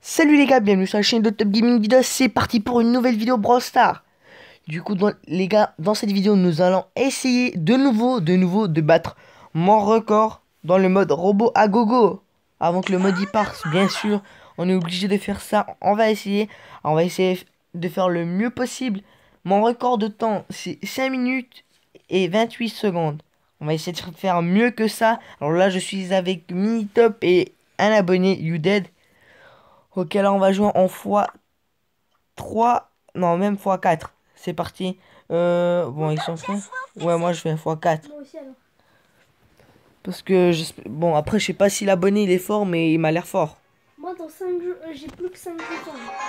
Salut les gars, bienvenue sur la chaîne de Top Gaming Video, c'est parti pour une nouvelle vidéo Brawl Stars. Du coup, les gars, dans cette vidéo, nous allons essayer de nouveau de battre mon record dans le mode robot à gogo. Avant que le mode y parte, bien sûr, on est obligé de faire ça. On va essayer de faire le mieux possible. Mon record de temps, c'est 5 minutes et 28 secondes. On va essayer de faire mieux que ça. Alors là, je suis avec Minitop et un abonné, YouDead. Ok, là on va jouer en x3, non même x4. C'est parti. Bon, ils sont prêts. Ouais, moi je fais un x4. Moi aussi alors. Parce que, bon, après je sais pas si l'abonné il est fort, mais il m'a l'air fort. Moi dans 5 jeux, j'ai plus que 5 jeux.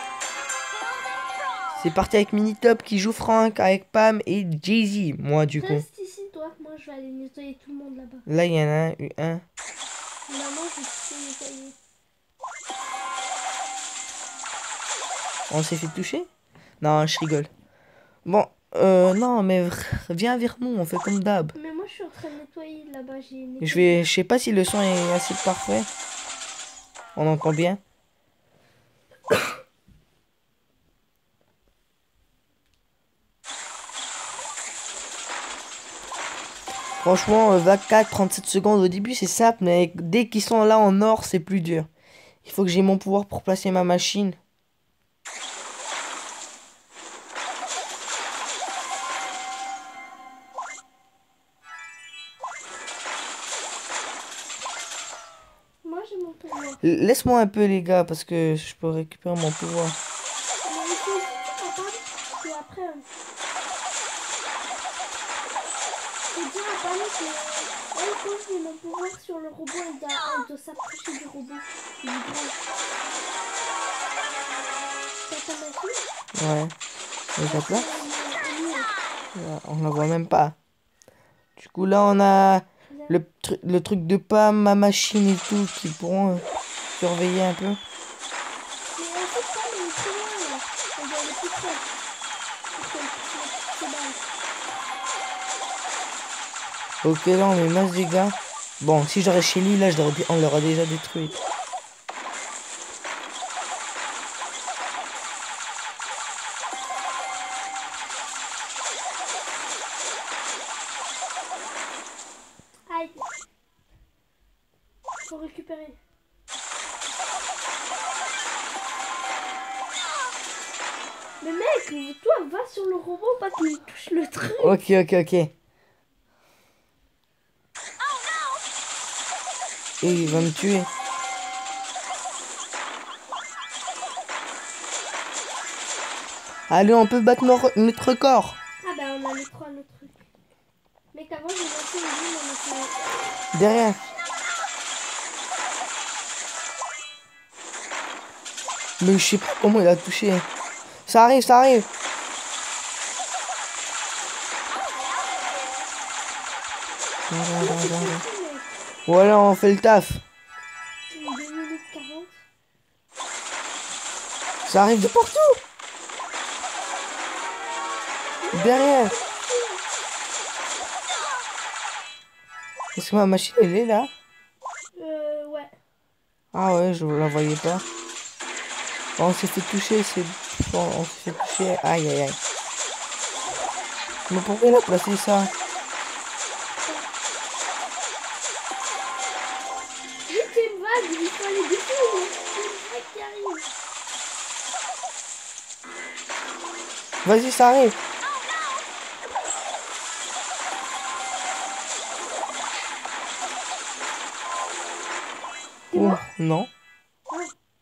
C'est parti avec Minitop qui joue Frank, avec Pam et Jay-Z. Moi du coup. Reste ici toi, moi je vais aller nettoyer tout le monde là-bas. Là il y en a un, eu un. Maman, je vais tout nettoyer. On s'est fait toucher? Non, je rigole. Bon, non, mais viens vers nous, on fait comme d'hab. Mais moi je suis en train de nettoyer là-bas, j'ai Je sais pas si le son est assez parfait. On entend bien. Franchement, 24, 37 secondes au début, c'est simple, mais dès qu'ils sont là en or, c'est plus dur. Il faut que j'ai mon pouvoir pour placer ma machine. Moi j'ai mon pouvoir. Laisse-moi un peu, les gars, parce que je peux récupérer mon pouvoir. Mais il faut aussi que tu m'appelles, et après, faut dire à Pam que elle pose mon pouvoir sur le robot, elle doit s'approcher du robot. Du grand. T'as ta machine? Ouais. Les Parce autres que là, on la voit même pas. Du coup, là, on a le truc de pas ma machine et tout qui pourront surveiller un peu. Mais en fait, Pam elle est trop loin là. Elle doit aller plus près. Parce qu'elle se balles. Ok, là, on met masse dégâts. Bon, si j'aurais chez lui, là, on l'aurait déjà détruit. Aïe. Faut récupérer. Mais mec, toi, va sur le robot, pas qu'il touche le truc. Ok, ok, ok. Et il va me tuer. Allez, on peut battre notre record. Ah bah on a les trois le truc. Mec, avant j'ai lancé une ligne, on a fait... Derrière. Mais je sais pas comment il a touché. Ça arrive, ça arrive. Voilà, on fait le taf. 2 minutes 40. Ça arrive de partout. Derrière. Est-ce que ma machine, elle est là? Ouais. Ah ouais, je la voyais pas. Oh, on s'est fait toucher, c'est... Bon, on s'est fait toucher. Aïe, aïe, aïe. Mais pourquoi il a placé ça? Vite, c'est une vague, il faut aller dessus. C'est une vague qui arrive. Vas-y, ça arrive. T'es Oh, mort? non. Ah.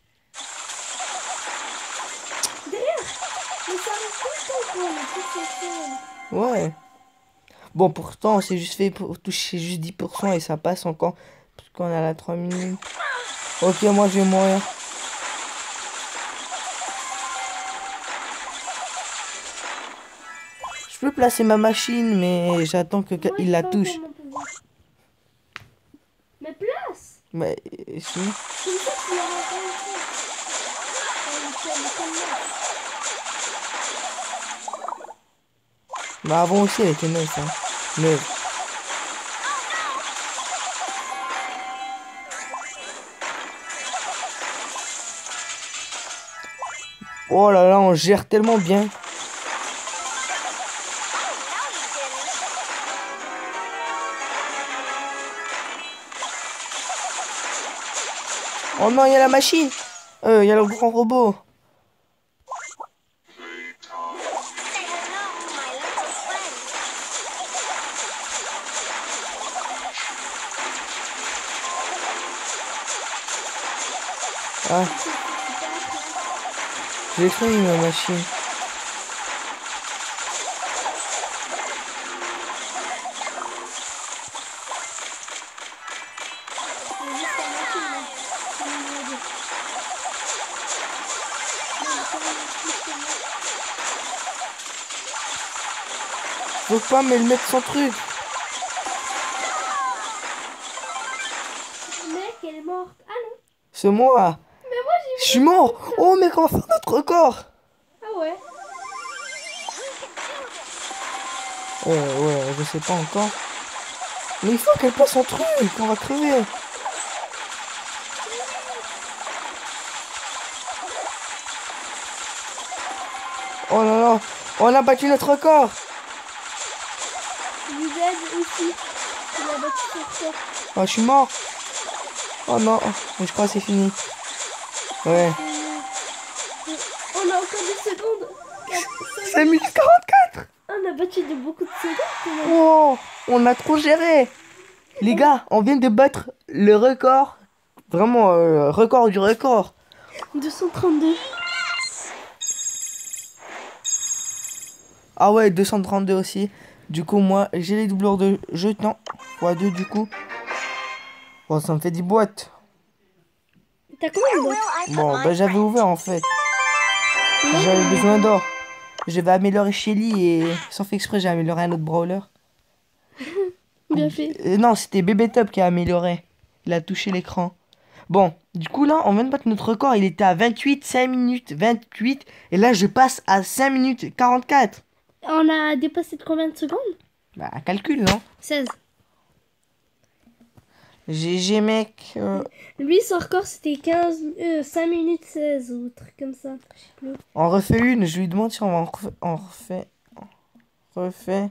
Derrière. Mais ça arrive tout le temps, quoi. Mais tout c'est seul. Ouais. Bon, pourtant, c'est juste fait pour toucher juste 10% et ça passe encore. Parce qu'on a la 3 minutes. Ok, moi, je vais mourir. Je peux placer ma machine, mais j'attends que Moi, il j'ai la pas encore touche. mon pouvoir. Mais place. Mais si. Comme ça, tu l'auras pas encore. Elle est comme là. Bah avant aussi, elle était neuve, hein. Neuve. Oh là là, on gère tellement bien. Oh non, il y a la machine. Il y a le grand robot. Ah, j'ai failli ma machine. Faut pas me le mettre son truc. Mec, elle est morte. Ah non. C'est moi. Mais moi Je j'ai suis mort. Oh mec, on va faire notre record. Ah ouais. Ouais, je sais pas encore. Mais il faut qu'elle passe son truc. On va crever. Oh là là. On a battu notre record. Vous aide aussi. Il a battu son record. Oh, je suis mort. Oh non. Mais je crois que c'est fini. Ouais. On a encore des secondes. 5 minutes 44. On a battu de beaucoup de secondes quand même. Oh, on a trop géré. Les gars, on vient de battre le record. Vraiment, record du record. 232. Ah ouais, 232 aussi. Du coup, moi, j'ai les doubleurs de jetons. x2 du coup. Bon, ça me fait 10 boîtes. T'as combien de boîtes? Bon, ben j'avais ouvert en fait. J'avais besoin d'or. Je vais améliorer Shelly et sans faire exprès, j'ai amélioré un autre brawler. Bien fait. Non, c'était Bébé Top qui a amélioré. Il a touché l'écran. Bon, du coup là, on vient de battre notre record. Il était à 28, 5 minutes 28. Et là, je passe à 5 minutes 44. On a dépassé de combien de secondes? Bah, calcul, non? 16. GG, mec. Lui, son record, c'était 5 minutes 16 ou truc comme ça. Je sais plus. On refait une. Je lui demande si on refait. Refait.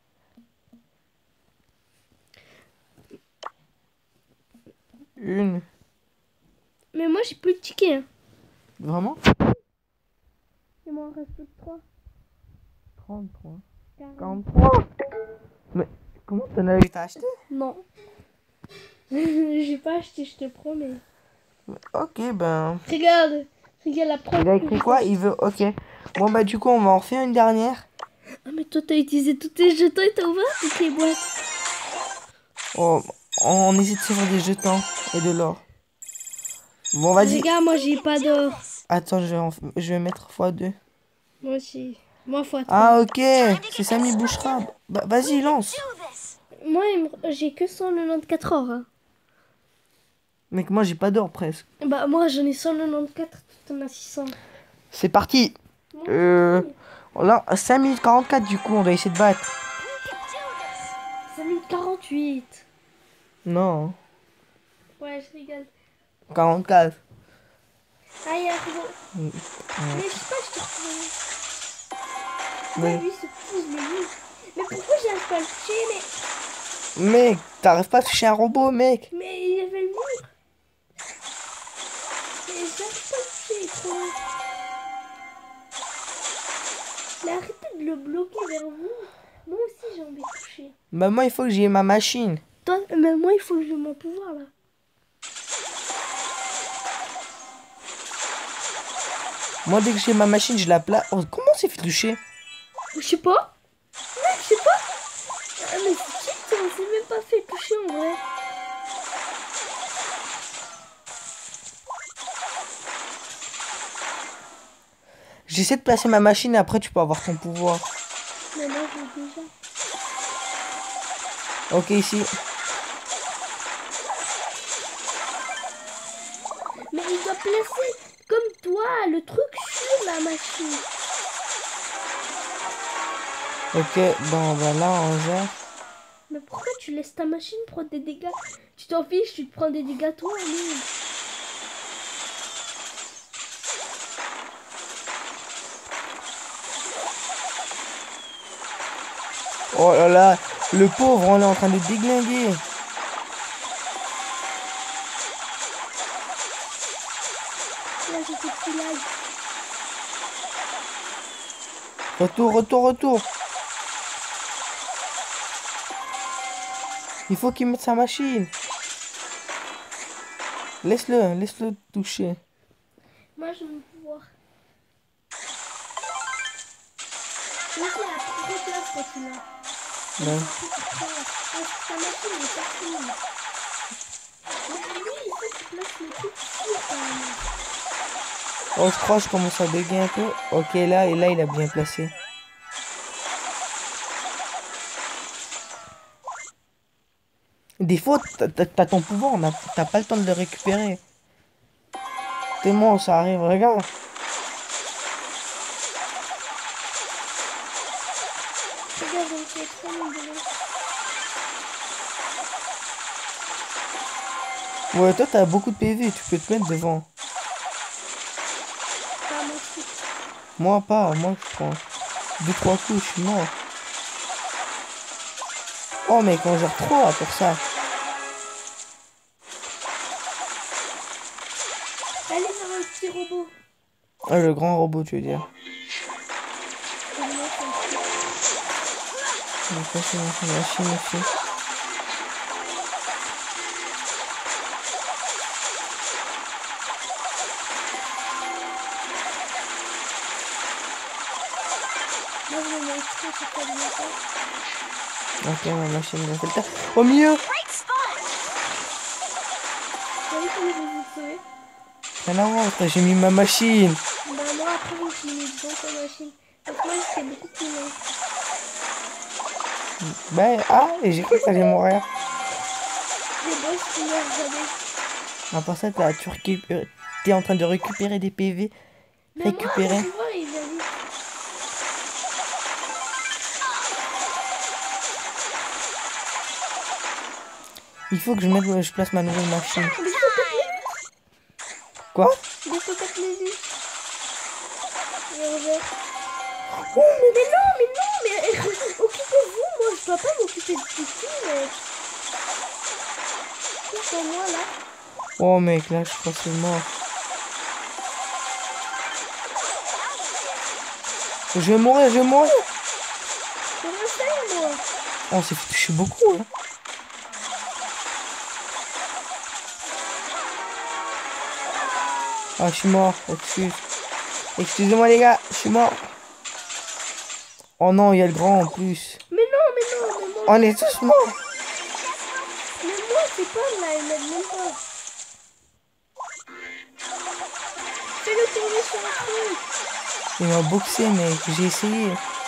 Une. Mais moi, j'ai plus de tickets. Hein. Vraiment? Et moi, il reste plus de 3. 33. 40. 43. Mais comment t'en as eu? T'as acheté? Non. J'ai pas acheté, je te promets. Ok, ben. Regarde. Regarde la preuve. Il a écrit quoi? Il veut. Ok. Bon, bah, du coup, on va en refaire une dernière. Ah, mais toi, t'as utilisé tous tes jetons et t'as ouvert toutes les boîtes. Oh, on essaie de se faire des jetons et de l'or. Bon, vas-y. Regarde, moi, j'ai pas d'or. Attends, je vais mettre x2. Moi aussi. Moi, faut 3. Ah, ok. C'est Samy Bouchera. Bah, vas-y, lance. Moi, j'ai que 194 or. Hein. Mec, moi, j'ai pas d'or presque. Bah, moi, j'en ai 194, tout en as 600. C'est parti. Là, 5 minutes 44, du coup, on doit essayer de battre. 5 minutes 48. Non. Ouais, je rigole. 44. Ah, il y a un robot. Mais je sais pas, je te retrouve. Mais, Lui, se pousse, mais lui. Mais pourquoi j'arrive pas à le toucher, mec, t'arrives pas à toucher un robot, mec. mais il y avait le mur. Mais j'arrive pas à le toucher, il est trop loin. Mais arrêtez de le bloquer vers vous. Moi aussi, j'ai envie de toucher. Bah, moi, il faut que j'aie ma machine. Toi, mais moi, il faut que j'ai mon pouvoir, là. Moi, dès que j'ai ma machine, je la place. Oh, comment c'est fait toucher? Je sais pas. Ouais, je sais pas. Ah, mais c'est cheat, on s'est même pas fait toucher, en vrai. J'essaie de placer ma machine et après, tu peux avoir ton pouvoir. Mais moi, je l'ai déjà. Ok, ici. Mais il doit placer, comme toi, le truc sur la machine. Ok, bon, bah là, on gère. Mais pourquoi tu laisses ta machine prendre des dégâts? Tu t'en fiches, tu te prends des dégâts toi, lui. Oh là là, le pauvre, on est en train de déglinguer. Là, j'ai fait petit lag. Retour. Il faut qu'il mette sa machine. Laisse-le toucher. Moi, je veux pouvoir. Moi, j'ai la trop place quand tu l'as. Ouais. Ta machine est pas finie. Lui, il faut que tu places le truc sur quand même. Oh, je crois que je commence à bugger un peu. Ok, là, et là, il a bien placé. Des fois, t'as ton pouvoir, t'as pas le temps de le récupérer. Tellement ça arrive, regarde. Regarde, on fait trop long de l'eau. Ouais, toi, t'as beaucoup de PV, tu peux te mettre devant. Pas mon truc. Moi, pas, moi, je prends 2-3 coups, je suis mort. Oh, mec, on gère 3 pour ça. Allez faire un petit robot. Ah, le grand robot, tu veux dire. Je vais passer dans une machine aussi. Moi, je vais m'expliquer sur quoi je m'appelle. Ok, ma machine va faire le tas. Au milieu! T'as vu comment je vous ai sauvé? Rien à voir, j'ai mis ma machine. Bah, moi, après, je me suis mis dans ta machine. Parce que moi, j'étais beaucoup plus loin. Ben, ah, et j'ai cru que t'allais mourir. Les boss, ils meurent jamais. À part ça, t'es en train de récupérer des PV. Mais moi, Récupérer. mon pouvoir, il vient vite. Il faut que je place ma nouvelle machine. Quoi? Des fois, 4 minutes. Et on gère. Oh, Mais non, mais occupez-vous, moi je dois pas m'occuper de tout, mais... C'est pour moi là. oh, mec, là, je crois que c'est mort. Je vais mourir. Je refais moi. Oh, on s'est fait toucher beaucoup, hein. Ah, je suis mort. Excusez-moi, les gars, je suis mort. Oh non, il y a le grand en plus. Mais non, On est tous morts. mais moi c'est pas là, il m'aide même pas. Fais-le tourner sur un truc. Il m'a boxé, mec. J'ai essayé.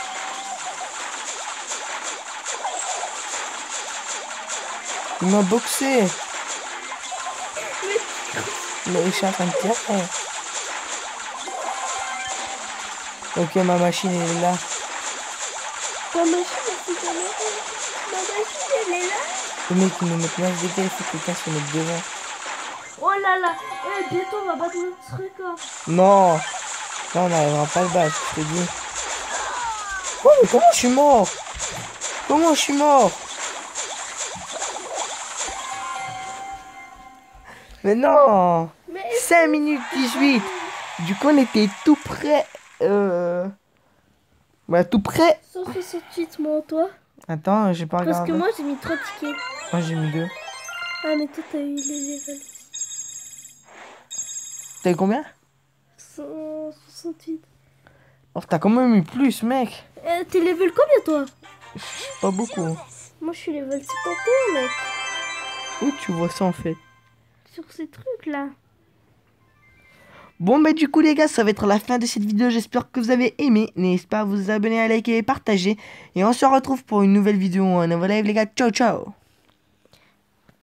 Il m'a boxé. Mais je suis en train de tirer. Ok, ma machine elle est là. Ta machine, ma machine elle est là. Le mec il nous met plein de dégâts, il faut que quelqu'un se mette devant. Oh là là, bientôt on va battre notre record. Non. Non, on n'arrivera pas à le battre, je te dis. Oh, mais comment je suis mort? Comment je suis mort? Mais non. Mais 5 minutes 18. Du coup, on était tout près. Bah, tout près. 168 moi toi. Attends, j'ai pas Parce regardé. que moi j'ai mis 3 tickets. Moi, j'ai mis 2. Ah mais toi t'as eu les levels. T'as eu combien? 168. Oh, t'as quand même eu plus, mec. T'es level combien toi? Pas beaucoup. Moi je suis level 71 mec. Où tu vois ça en fait? Sur ces trucs là. Bon bah du coup les gars, ça va être la fin de cette vidéo, j'espère que vous avez aimé. N'hésitez pas à vous abonner, à liker et partager. Et on se retrouve pour une nouvelle vidéo, un nouveau live les gars, ciao ciao.